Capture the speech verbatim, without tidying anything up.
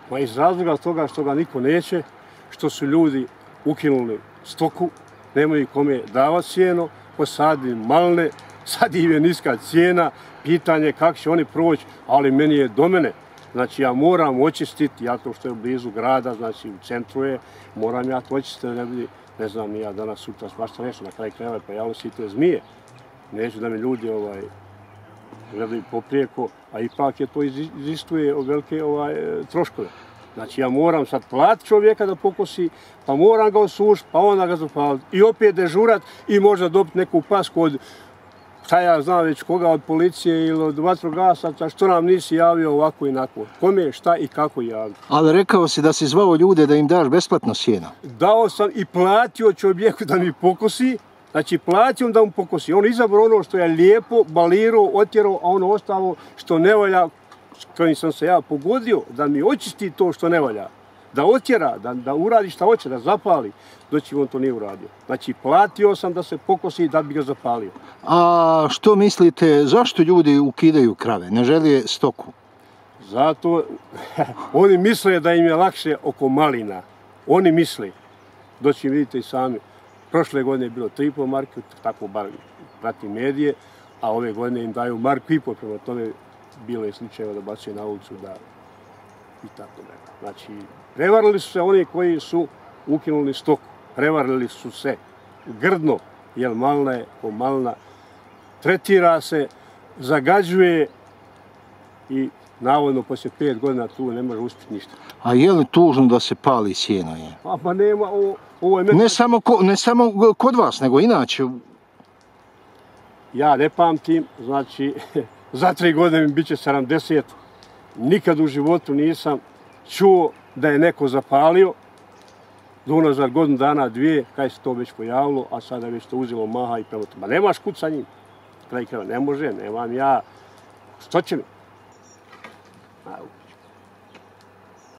Ma iz razloga toga što ga niko neće, što su ljudi ukinuli stoku, nemaju kome davati sjeno, posadili malne, sad im je niska cijena, pitanje kako će oni proći, ali meni je do mene. Znači ja moram očistiti, ja to što je blizu grada, znači u centru je, moram ja to očistiti, ne bi, ne znam, ja danas sutra svašta nešto, na kraju krajeva pojavilo se i to zmije. Neću da mi ljudi ovaj, gledaju poprijeko, a ipak je to iziskuje velike ovaj, troškove. Znači ja moram sad platiti čovjeka da pokosi, pa moram ga osušiti, pa onda ga zapaliti. I opet dežurat i možda dobiti neku pasku od, šta ja znam već koga, od policije ili od vatrogasaca, što nam nisi javio ovako i onako. Kome, šta i kako javio. Ali rekao si da si zvao ljude da im daš besplatno sjeno. Dao sam i platio čovjeku da mi pokosi, znači platio da mu pokosi. On izabrao ono što je lijepo, balirao, otjerao, a ono ostalo što ne valja, kojim sam se ja pogodio, da mi očisti to što ne valja. Da otjera, da, da uradi šta hoće, da zapali, doći on to nije uradio. Znači, platio sam da se pokosi da bi ga zapalio. A što mislite, zašto ljudi ukidaju krave, ne žele stoku? Zato, oni misle da im je lakše oko malina. Oni misle, doći vidite i sami, prošle godine je bilo tri i po marke, tako bar pratim medije, a ove godine im daju marku i po, prema tome bilo je slučajeva da bacaju na ulicu da i tako ne. Znači, prevarili su se oni koji su ukinuli stoku. Prevarili su se grdno, jer malna je ko malna. Tretira se, zagađuje i navodno poslije pet godina tu ne može uspjeti ništa. A je li tužno da se pali sjeno je? A pa nema, ovo, ovo je... Meni... Ne, samo ko, ne samo kod vas, nego inače. Ja ne pamtim, znači, za tri godine mi bit će sedamdeset. Nikad u životu nisam čuo da je neko zapalio. Do unazad godinu dana, dvije, kaj se to već pojavilo, a sada je već to uzelo maha i prema to. Ma nemaš kud sa njim. Kraj krajeva, ne može, nemam ja. Što će mi?